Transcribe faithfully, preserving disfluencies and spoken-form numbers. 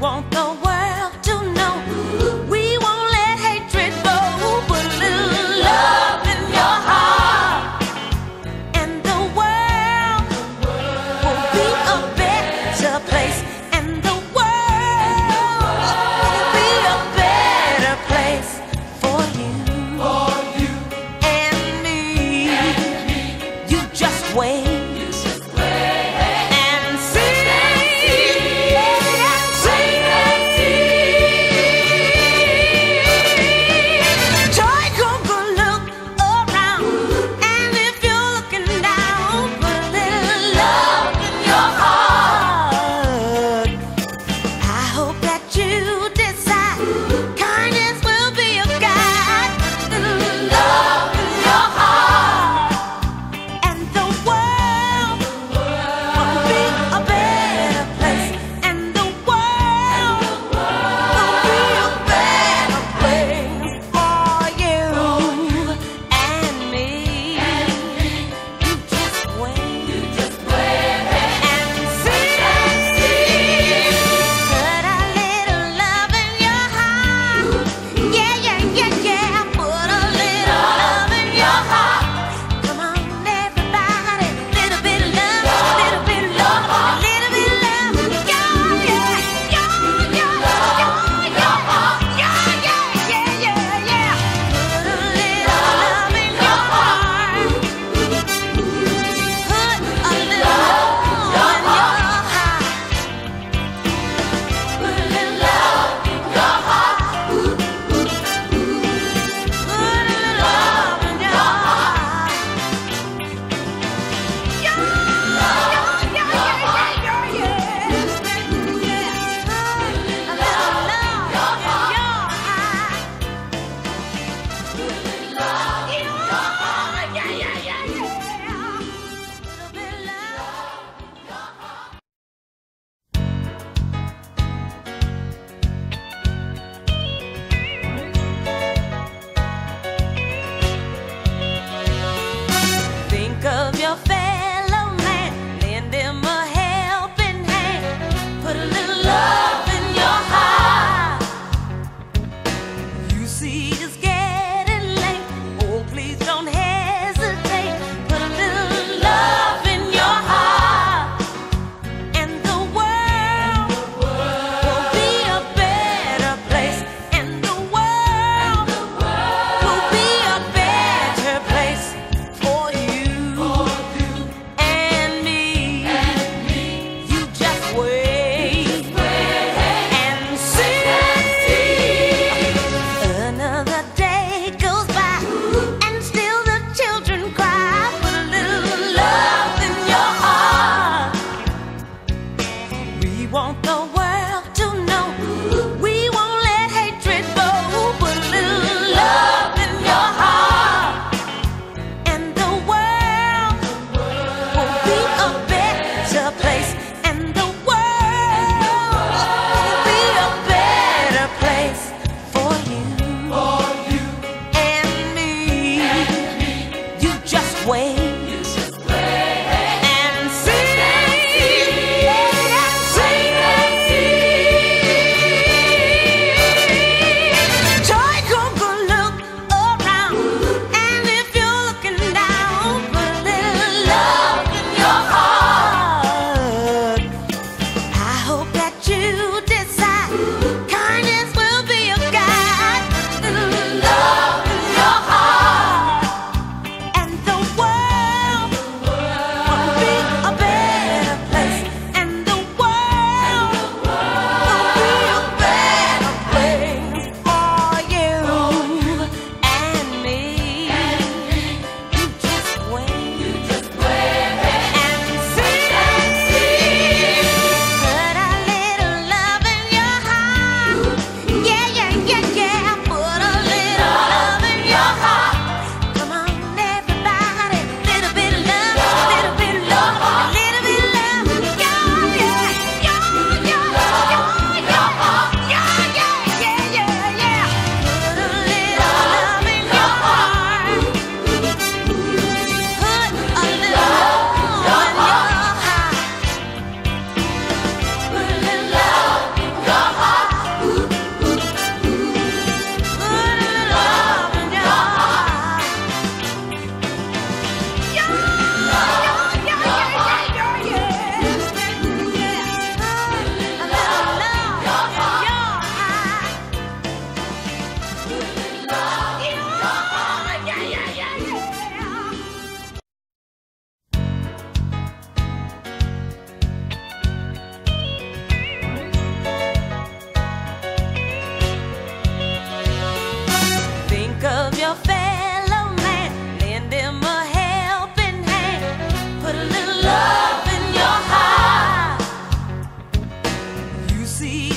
want the world to know we won't let hatred go. Put a little love in your heart, and the world will be a better place. And the world will be a better place for you, for you and me. and me. You just wait. Of your fellow man, lend him a helping hand. Put a little love in your heart. You see it's getting late. Oh, please don't hesitate. Put a little love in your heart, and the world will be a better place. And the world will be a better place for you. Want the world to know we won't let hatred go. Put a little love in your heart, and the world will be a better place. And the world will be a better place for you, for you and me. and me. You just wait. Put a little love in see